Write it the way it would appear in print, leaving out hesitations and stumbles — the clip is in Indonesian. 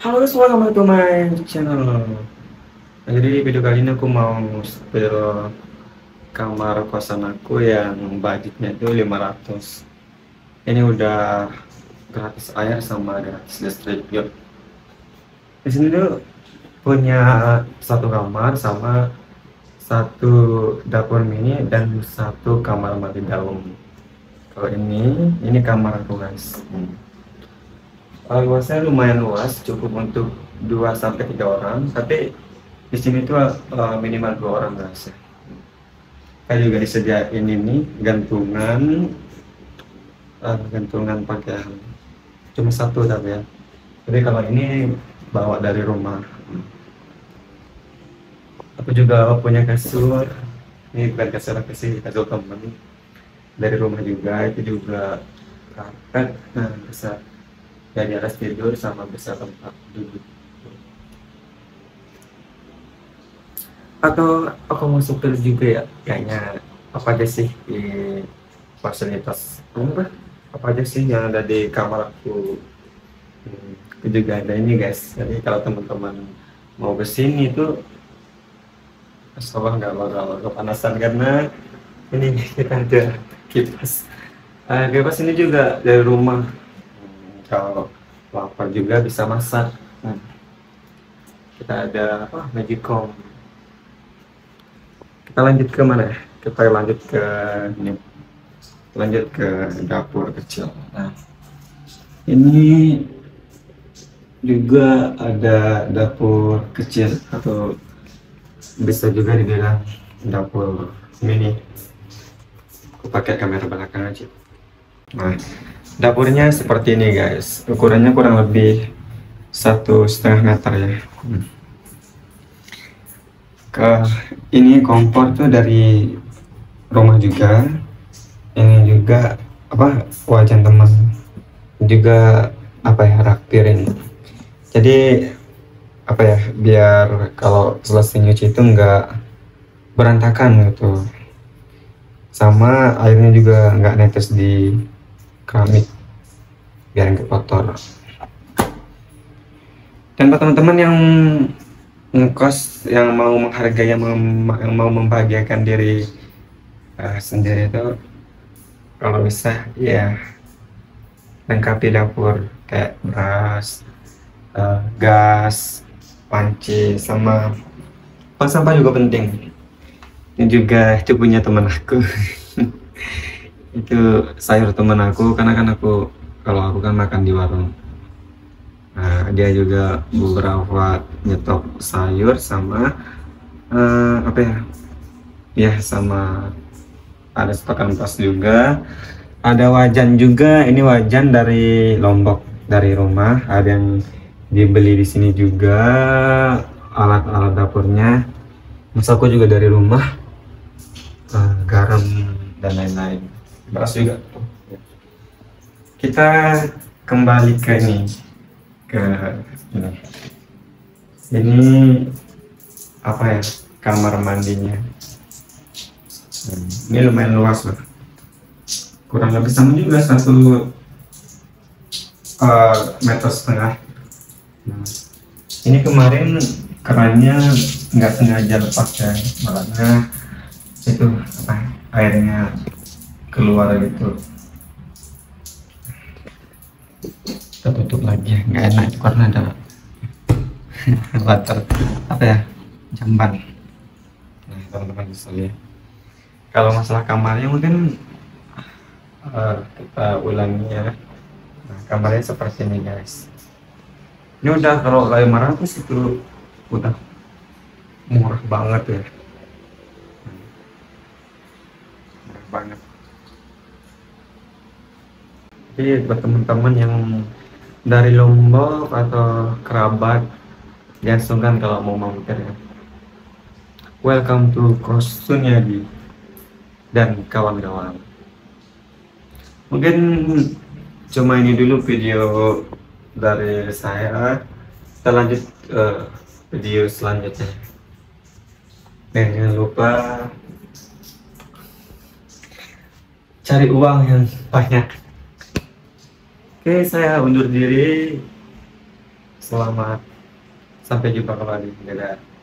Halo semua, welcome to my channel. Nah, jadi video kali ini aku mau spill kamar kosan aku yang budgetnya itu 500. Ini udah gratis air sama gratis listrik. Yuk. Di sini tuh punya satu kamar sama satu dapur mini dan satu kamar mandi dalam. Kalau ini kamar aku guys. Luasnya lumayan luas, cukup untuk 2 sampai 3 orang, tapi di sini tuh minimal 2 orang guys. Saya juga disediain ini gantungan pakaian. Cuma satu tapi ya. Jadi kalau ini bawa dari rumah. Aku juga punya kasur. Ini bukan kasur aku sih, kasur teman. Dari rumah juga, itu juga karpet. Nah, bisa di atas tidur sama bisa tempat duduk. Atau aku mau supir juga ya, kayaknya apa aja sih di fasilitas apa aja sih yang ada di kamar aku. Aku juga ada ini guys, jadi kalau teman-teman mau kesini tuh insyaallah nggak bakal kepanasan karena ini kita ada kipas. Kipas ini juga dari rumah. Kalau lapar juga bisa masak. Kita ada apa, magicom. Kita lanjut ke mana ya? Kita lanjut ke ini, lanjut ke dapur kecil. Nah, ini juga ada dapur kecil atau bisa juga dibilang dapur mini. Aku pakai kamera belakang aja. Nah, dapurnya seperti ini guys, ukurannya kurang lebih 1,5 meter ya. Ini kompor tuh dari rumah juga. Ini juga apa, wajan teman juga, apa ya, rak piring. Jadi apa ya, biar kalau selesai nyuci itu enggak berantakan gitu, sama airnya juga nggak netes di keramik biar nggak kotor. Dan buat teman-teman yang ngekos, yang mau menghargai, yang mau membahagiakan diri sendiri itu, kalau bisa ya lengkapi dapur kayak beras, gas, panci, sama tong sampah juga penting. Ini juga itu punya teman aku. Itu sayur teman aku, karena kan kalau aku kan makan di warung. Nah, dia juga beberapa nyetok sayur sama apa ya, ya sama ada stokan pas juga. Ada wajan juga, ini wajan dari Lombok, dari rumah. Ada yang dibeli di sini juga, alat-alat dapurnya. Masaku juga dari rumah, garam dan lain-lain. Beras juga. Kita kembali ke ini, ini apa ya, kamar mandinya. Ini lumayan luas loh, kurang lebih sama juga 1,5 meter. Nah, ini kemarin kerannya nggak sengaja lepas ya, malah itu apa, airnya keluar gitu. Kita tutup lagi ya, nggak enak karena ada water apa ya, jamban. Nah, teman-teman bisa lihat. Kalau masalah kamarnya mungkin kita ulangi ya. Nah, kamarnya seperti ini guys. Ini udah, kalau 500 itu udah murah banget ya, murah banget. Jadi buat teman-teman yang dari Lombok atau kerabat, jangan sungkan kalau mau mampir ya. Welcome to Kos Sunyadi dan kawan-kawan. Mungkin cuma ini dulu video dari saya. Kita lanjut video selanjutnya. Dan jangan lupa cari uang yang banyak. Oke, saya undur diri. Selamat sampai jumpa kembali. Dadah.